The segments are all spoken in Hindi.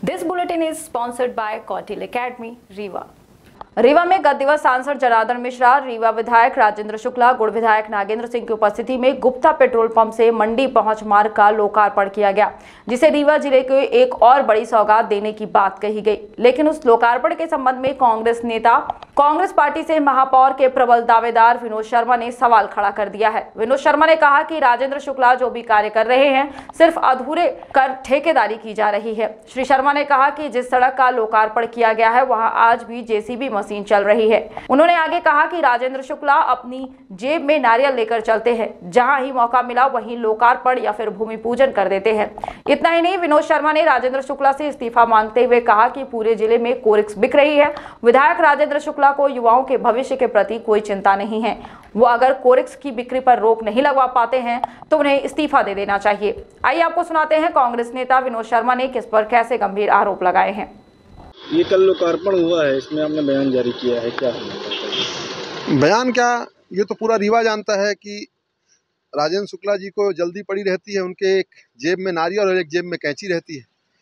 This bulletin is sponsored by Kautil Academy, Rewa. Rewa में गत दिवस सांसद जनार्दन मिश्रा, रीवा विधायक राजेंद्र शुक्ला, गुड़ विधायक नागेंद्र सिंह की उपस्थिति में गुप्ता पेट्रोल पंप से मंडी पहुंच मार्ग का लोकार्पण किया गया, जिसे रीवा जिले को एक और बड़ी सौगात देने की बात कही गई। लेकिन उस लोकार्पण के संबंध में कांग्रेस पार्टी से महापौर के प्रबल दावेदार विनोद शर्मा ने सवाल खड़ा कर दिया है। विनोद शर्मा ने कहा कि राजेंद्र शुक्ला जो भी कार्य कर रहे हैं, सिर्फ अधूरे कर ठेकेदारी की जा रही है। श्री शर्मा ने कहा कि जिस सड़क का लोकार्पण किया गया है, वहां आज भी जेसीबी मशीन चल रही है। उन्होंने आगे कहा कि राजेंद्र शुक्ला अपनी जेब में नारियल लेकर चलते हैं, जहां ही मौका मिला वहीं लोकार्पण या फिर भूमि पूजन कर देते हैं। इतना ही नहीं, विनोद शर्मा ने राजेंद्र शुक्ला से इस्तीफा मांगते हुए कहा कि पूरे जिले में कोरेक्स बिक रही है। विधायक राजेंद्र शुक्ला को युवाओं के भविष्य के प्रति कोई चिंता नहीं है। वो अगर कोरेक्स की बिक्री पर रोक नहीं लगवा पाते हैं तो उन्हें इस्तीफा दे देना चाहिए। आइए आपको सुनाते हैं कांग्रेस नेता विनोद शर्मा ने किस पर कैसे गंभीर आरोप लगाए हैं। ये कल लोकार्पण हुआ है, इसमें आपने बयान जारी किया है, क्या बयान? क्या, ये तो पूरा रीवा जानता है कि राजेंद्र शुक्ला जी को जल्दी पड़ी रहती है। उनके एक जेब में नारियल और एक जेब में कैंची रहती है।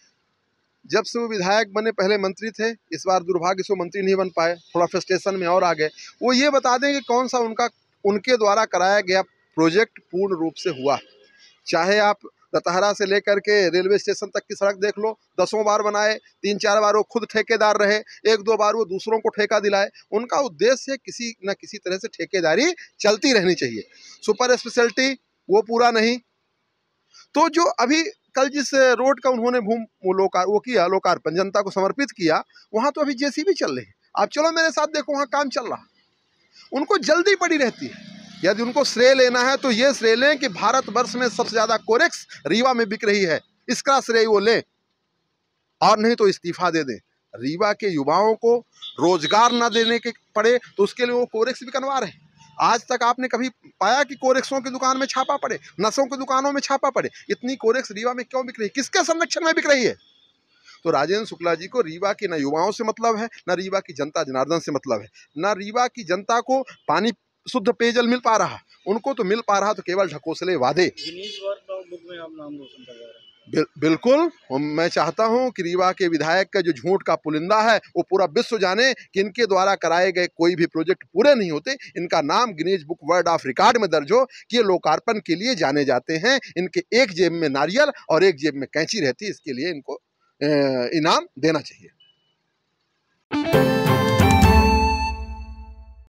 जब से वो विधायक बने, पहले मंत्री थे, इस बार दुर्भाग्य से मंत्री नहीं बन पाए, थोड़ा फ्रस्ट्रेशन में और आ गए। वो ये बता दें कि कौन सा उनके द्वारा कराया गया प्रोजेक्ट पूर्ण रूप से हुआ। चाहे आप लतहरा से लेकर के रेलवे स्टेशन तक की सड़क देख लो, 10 बार बनाए, 3-4 बार वो खुद ठेकेदार रहे, 1-2 बार वो दूसरों को ठेका दिलाए। उनका उद्देश्य किसी न किसी तरह से ठेकेदारी चलती रहनी चाहिए। सुपर स्पेशलिटी वो पूरा नहीं। तो जो अभी कल जिस रोड का उन्होंने लोकार्पण जनता को समर्पित किया, वहाँ तो अभी जेसीबी चल रही है। आप चलो मेरे साथ देखो, वहाँ काम चल रहा। उनको जल्दी पड़ी रहती है। यदि उनको श्रेय लेना है तो ये श्रेय लें कि भारतवर्ष में सबसे ज़्यादा कोरेक्स रीवा में बिक रही है, इसका श्रेय वो लें, और नहीं तो इस्तीफा दे दें। रीवा के युवाओं को रोजगार ना देने के पड़े तो उसके लिए वो कोरेक्स भी बनवा रहे हैं। आज तक आपने कभी पाया कि कोरेक्सों की दुकान में छापा पड़े, नशों की दुकानों में छापा पड़े? इतनी कोरेक्स रीवा में क्यों बिक रही है? किसके संरक्षण में बिक रही है? तो राजेंद्र शुक्ला जी को रीवा के न युवाओं से मतलब है, न रीवा की जनता जनार्दन से मतलब है, न रीवा की जनता को पानी शुद्ध पेयजल मिल पा रहा। उनको तो मिल पा रहा तो केवल ढकोसले वादे। गिनीज वर्ल्ड बुक में आप नाम रोशन कर रहे हैं। बिल्कुल, मैं चाहता हूं कि रीवा के विधायक का जो झूठ का पुलिंदा है वो पूरा विश्व जाने कि इनके द्वारा कराए गए कोई भी प्रोजेक्ट पूरे नहीं होते। इनका नाम Guinness Book World of Record में दर्ज हो कि ये लोकार्पण के लिए जाने जाते हैं। इनके एक जेब में नारियल और एक जेब में कैंची रहती है। इसके लिए इनको इनाम देना चाहिए।